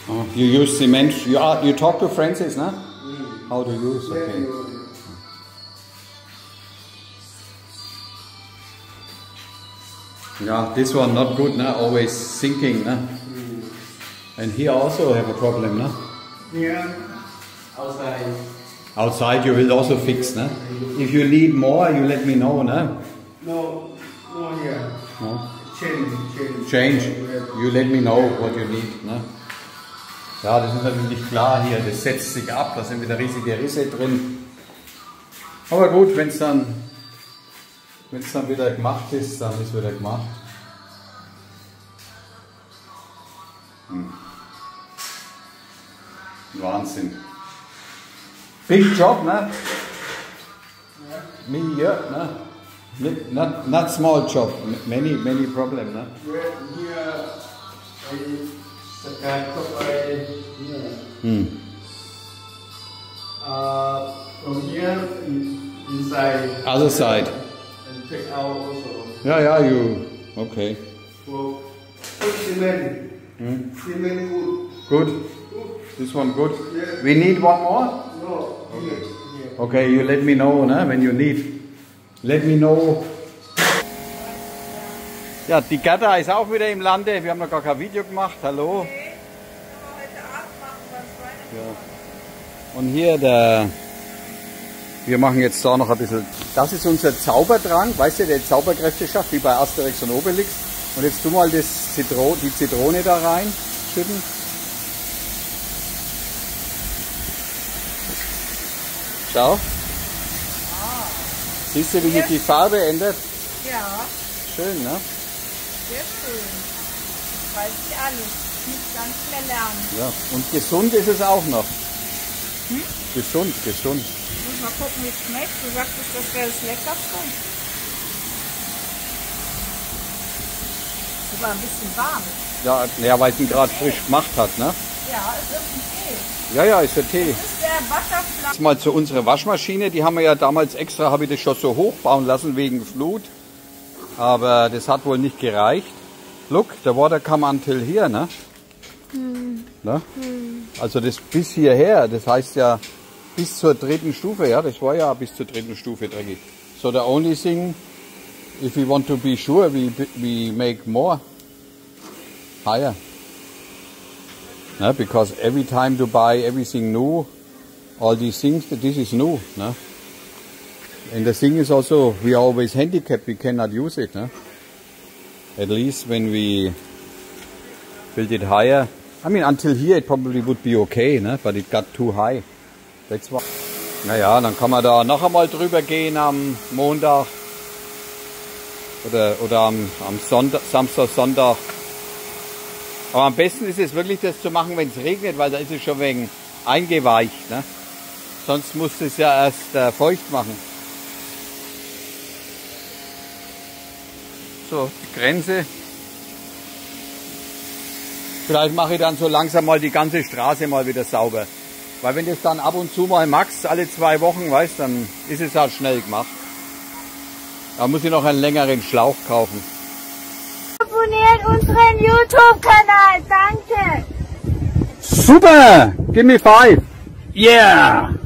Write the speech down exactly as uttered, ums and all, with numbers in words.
Oh, you use cement. You are, you talk to Francis, no? Mm. How to use? Okay. Yeah, this one not good, no? Always sinking, no? Mm. And here also have a problem, no? Yeah. Outside. Outside you will also fix, no? If you need more, you let me know, no? No, no here. No? Change, change. Change. You let me know what you need, ne? Ja, das ist natürlich klar hier, das setzt sich ab, da sind wieder riesige Risse drin. Aber gut, wenn es dann, wenn es dann wieder gemacht ist, dann ist es wieder gemacht. Hm. Wahnsinn. Big job, ne? Me here, ne? Not, not small job, many, many problems, ne? Here, I here. Hmm. Uh, from here, inside. Other side. And take out also. Yeah, yeah, you, okay. For put cement. Hmm? Cement good. Good? Good. This one good? Yeah. We need one more? No, here, here. Okay, you let me know, ne, when you need. Let me know. Ja, die Gerda ist auch wieder im Lande. Wir haben noch gar kein Video gemacht. Hallo. Okay. Heute Abend machen wir es weiter. Ja. Und hier der. Wir machen jetzt da noch ein bisschen. Das ist unser Zaubertrank, weißt du, der Zauberkräfte schafft, wie bei Asterix und Obelix. Und jetzt tu mal das Zitro die Zitrone da rein schütten. Schau. Ah. Siehst du, wie sich die Farbe ändert? Ja, Schön, ne? sehr schön. Weiß ich alles. Ich muss ganz mehr lernen. Ja. Und gesund ist es auch noch. Hm? Gesund, gesund. Ich muss mal gucken, wie es schmeckt. Du sagtest, das wäre das Leckerste. Es war ein bisschen warm. Ja, ja, weil es ihn gerade frisch gemacht hat, ne? Ja, es ist ein Tee. Ja, ja, ist der Tee. Das ist der Butterfly. Jetzt mal zu unserer Waschmaschine. Die haben wir ja damals extra, habe ich das schon so hoch bauen lassen wegen Flut. Aber das hat wohl nicht gereicht. Look, the water come until here, ne? Hm. ne? Hm. Also das bis hierher, das heißt ja bis zur dritten Stufe, ja, das war ja bis zur dritten Stufe dreckig. So the only thing, if we want to be sure, we, we make more higher. No, because every time to buy everything new, all these things, this is new. No? And the thing is also, we are always handicapped, we cannot use it. No? At least when we build it higher. I mean, until here it probably would be okay, no? But it got too high. That's why. Naja, dann kann man da noch einmal drüber gehen am Montag oder, oder am, am Sonntag, Samstag, Sonntag. Aber am besten ist es wirklich, das zu machen, wenn es regnet, weil da ist es schon wegen eingeweicht. Ne? Sonst musst du es ja erst äh, feucht machen. So, die Grenze. Vielleicht mache ich dann so langsam mal die ganze Straße mal wieder sauber. Weil wenn das dann ab und zu mal max alle zwei Wochen, weißt, dann ist es halt schnell gemacht. Da muss ich noch einen längeren Schlauch kaufen. Abonniert unseren YouTube-Kanal, danke! Super! Give me five! Yeah!